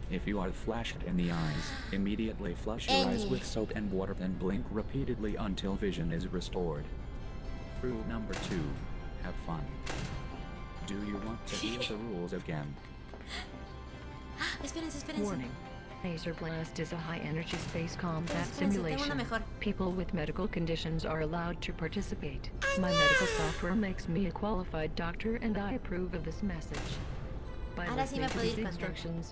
If you are flashed in the eyes, immediately flush your eyes with soap and water, then blink repeatedly until vision is restored. Rule number 2. Have fun. Do you want to hear the rules again? Espérense, espérense. Warning. Laser Blast is a high-energy space combat Espérense, tengo una simulation. mejor. People with medical conditions are allowed to participate. My medical software makes me a qualified doctor, and I approve of this message. By Ahora sí listening me to puedo these ir contenta. instructions,